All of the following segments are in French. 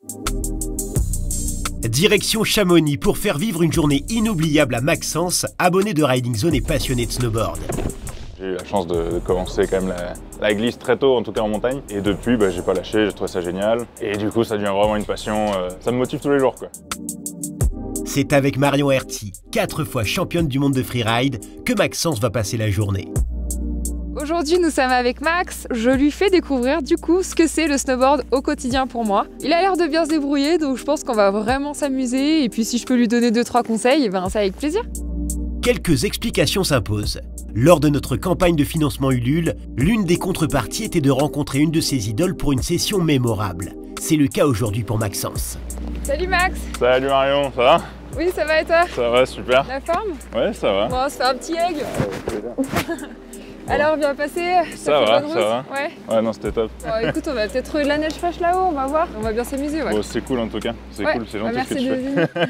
Direction Chamonix pour faire vivre une journée inoubliable à Maxence, abonné de Riding Zone et passionné de snowboard. J'ai eu la chance de commencer quand même la glisse très tôt, en tout cas en montagne. Et depuis, j'ai pas lâché, j'ai trouvé ça génial. Et du coup, ça devient vraiment une passion. Ça me motive tous les jours, quoi. C'est avec Marion Herty, 4 fois championne du monde de freeride, que Maxence va passer la journée. Aujourd'hui, nous sommes avec Max. Je lui fais découvrir du coup ce que c'est le snowboard au quotidien pour moi. Il a l'air de bien se débrouiller, donc je pense qu'on va vraiment s'amuser. Et puis si je peux lui donner 2-3 conseils, c'est avec plaisir. Quelques explications s'imposent. Lors de notre campagne de financement Ulule, l'une des contreparties était de rencontrer une de ses idoles pour une session mémorable. C'est le cas aujourd'hui pour Maxence. Salut Max. Salut Marion, ça va? Oui, ça va et toi? Ça va, super. La forme? Ouais, ça va. Bon, on se fait un petit egg. Alors, bien passé? Ça va, ça va. Ouais. Ouais, non, c'était top. Bon, écoute, on va peut-être trouver de la neige fraîche là-haut, on va voir. On va bien s'amuser, ouais. Bon, c'est cool en tout cas. C'est cool, c'est gentil ce que tu fais.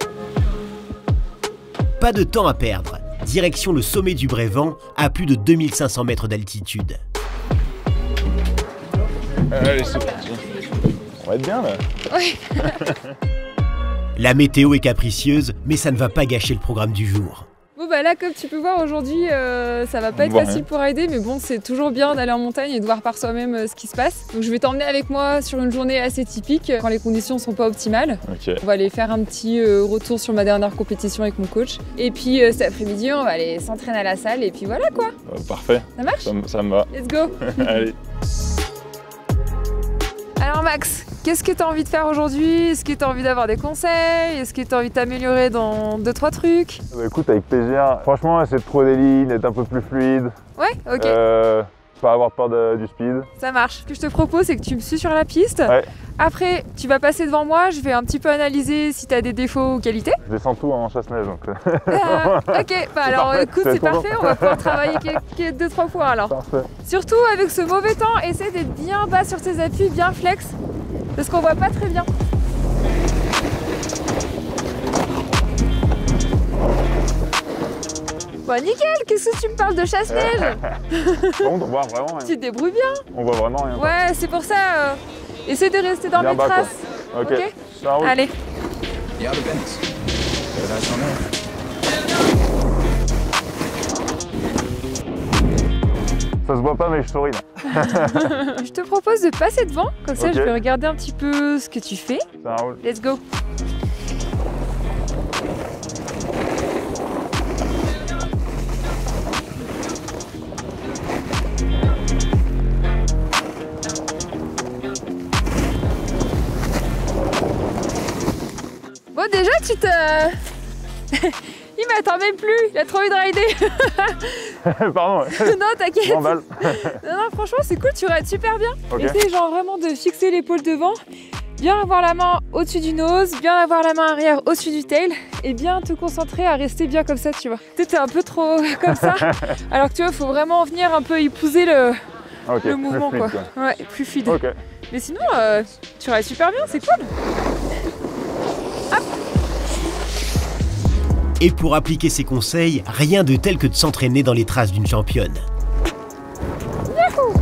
Pas de temps à perdre. Direction le sommet du Brévent, à plus de 2500 mètres d'altitude. Allez, c'est parti. On va être bien là. Ouais. La météo est capricieuse, mais ça ne va pas gâcher le programme du jour. Bon là comme tu peux voir aujourd'hui ça va pas être facile pour rider, mais bon c'est toujours bien d'aller en montagne et de voir par soi-même ce qui se passe. Donc je vais t'emmener avec moi sur une journée assez typique quand les conditions sont pas optimales. Okay. On va aller faire un petit retour sur ma dernière compétition avec mon coach. Et puis cet après-midi on va aller s'entraîner à la salle et puis voilà quoi. Parfait. Ça marche? Ça me va. Let's go. Allez. Alors Max, qu'est-ce que tu as envie de faire aujourd'hui? Est-ce que tu as envie d'avoir des conseils? Est-ce que tu as envie de t'améliorer dans 2-3 trucs? Écoute, avec plaisir. Franchement, essayer de trouver des lignes, être un peu plus fluide. Ouais, ok. Pas avoir peur du speed. Ça marche. Ce que je te propose, c'est que tu me suis sur la piste. Ouais. Après, tu vas passer devant moi, je vais un petit peu analyser si tu as des défauts ou qualités. Je descends tout en chasse-neige donc. Ok, alors parfait. Écoute, c'est parfait, on va pouvoir travailler 2-3 fois alors. Parfait. Surtout avec ce mauvais temps, essaie d'être bien bas sur tes appuis, bien flex, parce qu'on voit pas très bien. Bon nickel, qu'est-ce que tu me parles de chasse-neige? On voit vraiment rien. Tu te débrouilles bien. On voit vraiment rien. Ouais, c'est pour ça, essaie de rester dans mes traces. Ok, ça roule. Allez. Ça se voit pas mais je souris là. Je te propose de passer devant, comme ça je vais regarder un petit peu ce que tu fais. Ça roule. Let's go. Bon déjà tu te... Il m'attend même plus, il a trop envie de rider. Pardon. Non t'inquiète. Non, franchement c'est cool, tu rides super bien. Okay. Essaye genre vraiment de fixer l'épaule devant, bien avoir la main au-dessus du nose, bien avoir la main arrière au-dessus du tail et bien te concentrer à rester bien comme ça tu vois. T'es un peu trop comme ça, alors que tu vois il faut vraiment venir un peu épouser le mouvement plus fluide, quoi. Ouais, plus fluide. Okay. Mais sinon tu rides super bien, c'est cool. Hop. Et pour appliquer ces conseils, rien de tel que de s'entraîner dans les traces d'une championne. Yahoo!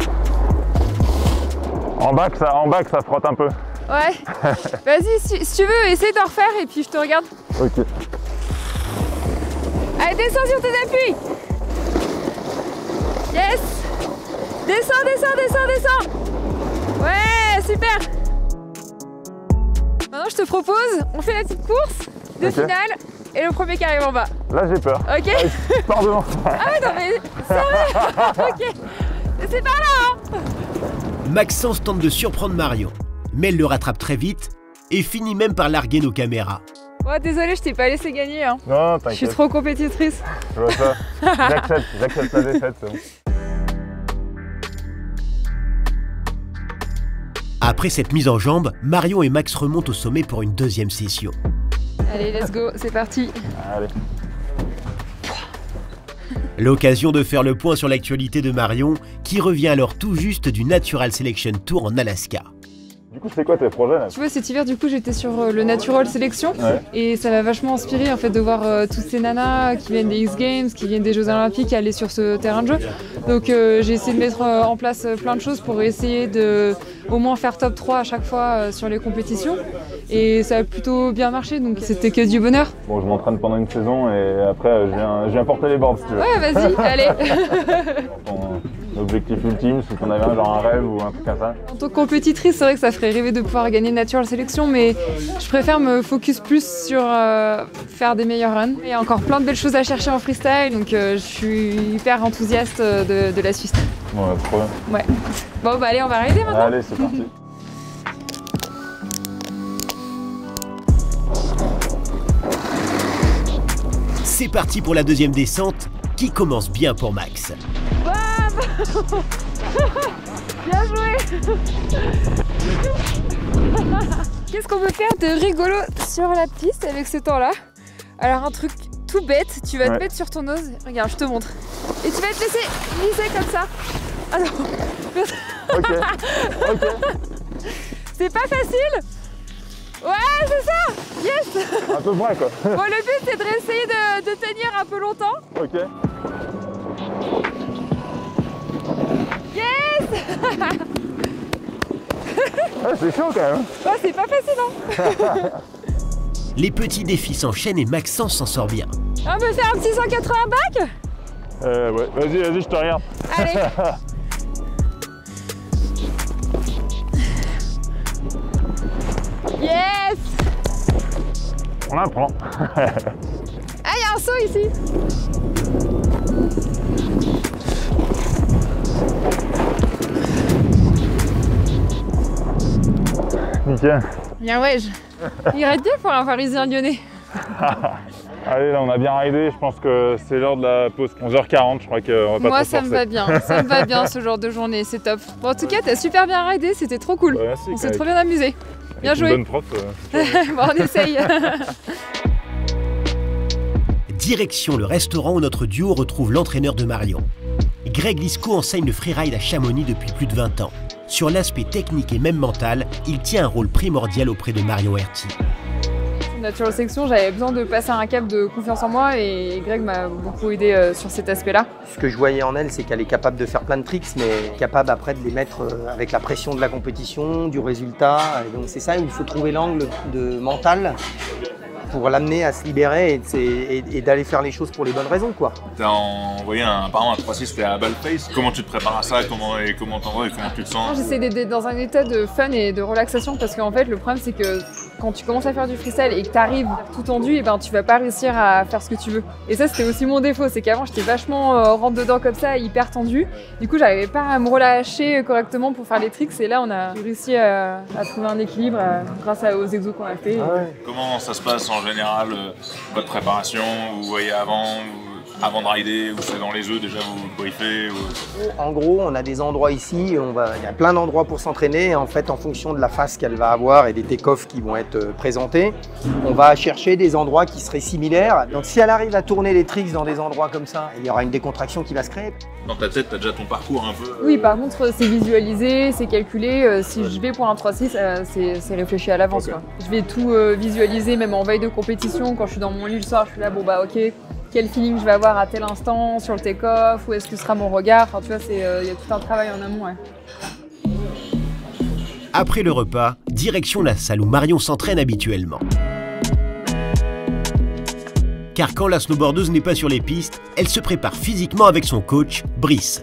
En bac, ça frotte un peu. Ouais. Vas-y, si tu veux, essaye d'en refaire et puis je te regarde. Ok. Allez, descends sur tes appuis. Yes. Descends. Ouais, super. Maintenant, je te propose, on fait la petite course de finale et le premier qui arrive en bas. Là, j'ai peur. Ok. Pars devant. Ah ouais, non mais sérieux. Ok. C'est par là, hein. Maxence tente de surprendre Marion, mais elle le rattrape très vite et finit même par larguer nos caméras. Ouais, désolé, je t'ai pas laissé gagner. Hein. Non, t'inquiète. Je suis trop compétitrice. Je vois ça. J'accepte la défaite, c'est bon. Après cette mise en jambe, Marion et Max remontent au sommet pour une deuxième session. Allez, let's go, c'est parti. Allez. L'occasion de faire le point sur l'actualité de Marion, qui revient alors tout juste du Natural Selection Tour en Alaska. Du coup, c'est quoi tes projets là? Tu vois, cet hiver, du coup, j'étais sur le Natural Selection et ça m'a vachement inspiré en fait de voir toutes ces nanas qui viennent des X Games, qui viennent des Jeux Olympiques, aller sur ce terrain de jeu. Donc j'ai essayé de mettre en place plein de choses pour essayer de au moins faire top 3 à chaque fois sur les compétitions et ça a plutôt bien marché, donc c'était que du bonheur. Bon, je m'entraîne pendant une saison et après je viens porter les boards si tu veux. Ouais, vas-y, allez. Ton objectif ultime, si t'en avais un, genre un rêve ou un truc comme ça? En tant que compétitrice, c'est vrai que ça ferait rêver de pouvoir gagner Natural Selection, mais je préfère me focus plus sur faire des meilleurs runs. Il y a encore plein de belles choses à chercher en freestyle, donc je suis hyper enthousiaste de la Suisse. Ouais, trop bien. Ouais. Bon, bah allez, on va rider maintenant. Allez, c'est parti. C'est parti pour la deuxième descente, qui commence bien pour Max. Bam. Bien joué. Qu'est-ce qu'on peut faire de rigolo sur la piste avec ce temps-là? Alors un truc tout bête, tu vas te mettre sur ton nose, regarde, je te montre. Et tu vas te laisser glisser comme ça. Alors, Ok. c'est pas facile. Ouais, c'est ça. Yes. Un peu vrai quoi. Bon, le but c'est d'essayer de tenir un peu longtemps. Ok. Yes. Ah, c'est chaud quand même. Oh, c'est pas facile, hein. Les petits défis s'enchaînent et Maxence s'en sort bien. On peut faire un petit 180 back. Ouais, vas-y, je te regarde. Allez. Yes. On apprend. Ah, il y a un saut ici. Nickel. Bien ouais, il reste bien pour un Parisien lyonnais. Allez, là on a bien ridé, je pense que c'est l'heure de la pause. 11h40, je crois qu'on va pas Moi trop ça me va bien, ça me va bien ce genre de journée, c'est top. Bon, en tout cas, t'as super bien ridé, c'était trop cool. Bah, merci, on s'est trop bien amusé. Bien joué. Bonne prof. Bon, on essaye. Direction le restaurant où notre duo retrouve l'entraîneur de Marion. Greg Lisco enseigne le freeride à Chamonix depuis plus de 20 ans. Sur l'aspect technique et même mental, il tient un rôle primordial auprès de Marion Herty. Natural Selection, j'avais besoin de passer un cap de confiance en moi et Greg m'a beaucoup aidé sur cet aspect-là. Ce que je voyais en elle, c'est qu'elle est capable de faire plein de tricks, mais capable après de les mettre avec la pression de la compétition, du résultat. Et donc c'est ça où il faut trouver l'angle mental pour l'amener à se libérer et d'aller faire les choses pour les bonnes raisons, quoi. T'as envoyé par exemple un 3-6 fait à balle face. Comment tu te prépares à ça? Comment t'envoies et comment tu te sens? J'essaie d'être dans un état de fun et de relaxation parce qu'en fait le problème c'est que quand tu commences à faire du freestyle et que tu arrives tout tendu, et ben tu vas pas réussir à faire ce que tu veux. Et ça c'était aussi mon défaut, c'est qu'avant j'étais vachement rentre dedans comme ça, hyper tendu. Du coup j'arrivais pas à me relâcher correctement pour faire les tricks et là on a réussi à trouver un équilibre grâce aux exos qu'on a fait. Comment ça se passe en général, votre préparation? Vous voyez avant de rider, ou c'est dans les œufs déjà vous briefez En gros, on a des endroits ici, il y a plein d'endroits pour s'entraîner. En fait, en fonction de la face qu'elle va avoir et des take-offs qui vont être présentés, on va chercher des endroits qui seraient similaires. Donc si elle arrive à tourner les tricks dans des endroits comme ça, il y aura une décontraction qui va se créer. Dans ta tête, t'as déjà ton parcours un peu? Oui, par contre, c'est visualisé, c'est calculé. Si je vais pour un 3-6, c'est réfléchi à l'avance. Okay. Je vais tout visualiser, même en veille de compétition. Quand je suis dans mon lit le soir, je suis là, bon bah ok, quel feeling je vais avoir à tel instant sur le take-off, où est-ce que sera mon regard. Enfin, tu vois, il y a tout un travail en amont. Ouais. Après le repas, direction la salle où Marion s'entraîne habituellement. Car quand la snowboardeuse n'est pas sur les pistes, elle se prépare physiquement avec son coach, Brice.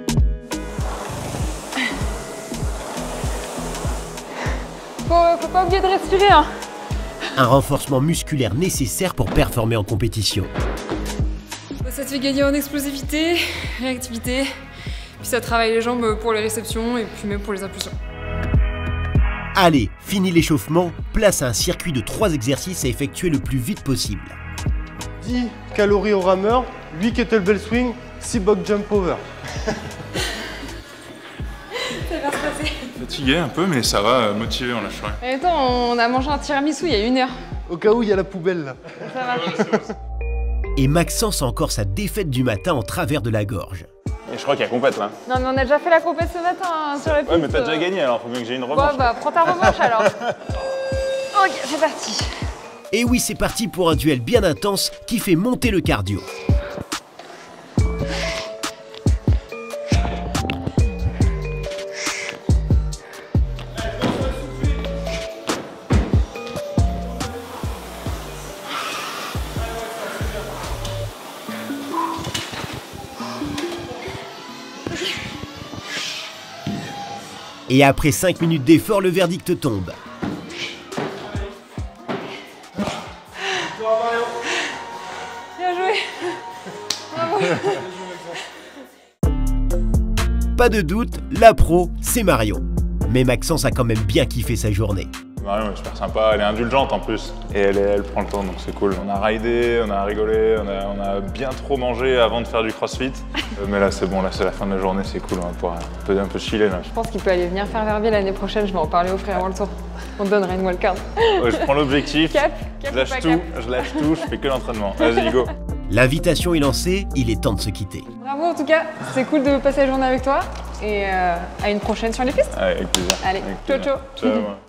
Faut pas oublier de respirer, hein. Un renforcement musculaire nécessaire pour performer en compétition. Ça te fait gagner en explosivité, réactivité, puis ça travaille les jambes pour les réceptions et puis même pour les impulsions. Allez, fini l'échauffement, place à un circuit de 3 exercices à effectuer le plus vite possible. 10 calories au rameur, 8 kettlebell swing, 6 box jump over. Ça va se passer. Fatigué un peu, mais ça va, motivé, on lâche rien. Attends, on a mangé un tiramisu il y a 1 heure. Au cas où il y a la poubelle là. Ça va. Et Maxence a encore sa défaite du matin en travers de la gorge. Et Et je crois qu'il y a compète là. Non, mais on a déjà fait la compète ce matin hein, sur la piste. Ouais, mais t'as déjà gagné alors, faut bien que j'ai une revanche. Bon, bah, prends ta revanche alors. Ok, c'est parti. Et oui, c'est parti pour un duel bien intense qui fait monter le cardio. Et après 5 minutes d'effort, le verdict tombe. Bien joué. Bravo. Pas de doute, la pro, c'est Marion. Mais Maxence a quand même bien kiffé sa journée. Marion est super sympa, elle est indulgente en plus. Et elle prend le temps, donc c'est cool. On a ridé, on a rigolé, on a bien trop mangé avant de faire du crossfit. Mais là c'est bon, là c'est la fin de la journée, c'est cool, on va pouvoir un peu chiller là. Je pense qu'il peut aller venir faire Verviers l'année prochaine, je vais en parler au frère avant le tour. On te donnera une wildcard. Ouais, je prends l'objectif, Cap je lâche tout, je fais que l'entraînement. Vas-y, go. L'invitation est lancée, il est temps de se quitter. Bravo en tout cas, c'est cool de passer la journée avec toi. Et à une prochaine sur les pistes. Avec plaisir. Allez, Avec ciao plaisir. ciao. Ciao.